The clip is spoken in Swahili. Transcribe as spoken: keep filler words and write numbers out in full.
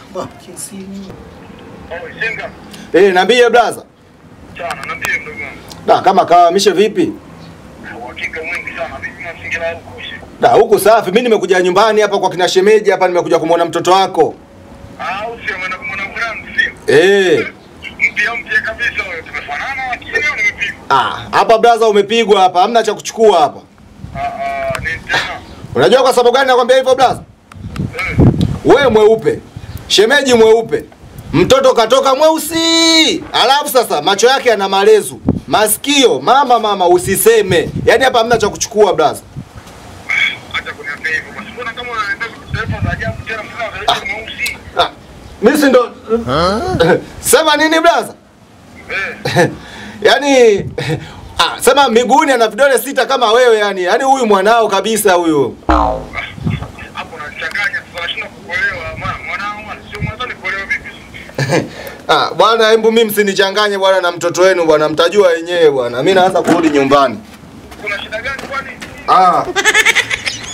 Ba, kinsini. Oh, Senga. Eh, niambie brother. Sana, niambie ndugu wangu. Da, kama kawamishe vipi? Uhakika mwingi sana. Mimi mazingira huko shi. Da, huko safi. Mimi nimekuja nyumbani hapa kwa kina shemeji hapa, nimekuja kumuona mtoto wako. Ah, usio mwana kumuona mwanangu sio? Eh. Mpia mpia kabisa wewe. Tumefanana lakini leo nimepigwa. Ah, hapa brother umepigwa hapa. Hamna cha kuchukua hapa. Ah ah, ni tena. Unajua kwa sababu gani nakwambia hivyo brother? Eh. Wewe mweupe. Shemeji mweupe. Mtoto katoka mweusi. Alafu sasa macho yake yana malezu. Masikio, mama mama usiseme. Yaani hapa hamna cha kuchukua brother. Acha kuniambia hivyo. Basi mbona kama unaenda kusema za ajabu tena mfano za mweusi? Ah, mimi si ndo sema nini brother? Eh. Yaani ah, sema miguuni ana vidole sita kama wewe yani. Yaani huyu mwanao kabisa huyu. Hapo unachanganya sasa shina kukuelewa mama. Mwanao sio mwanzo ni kuelewa vipi? Ah, bwana hebu mimi msinichanganye bwana na mtoto wenu bwana, mtajua wenyewe bwana. Mimi naanza kurudi nyumbani. Kuna shida gani kwani? Ah.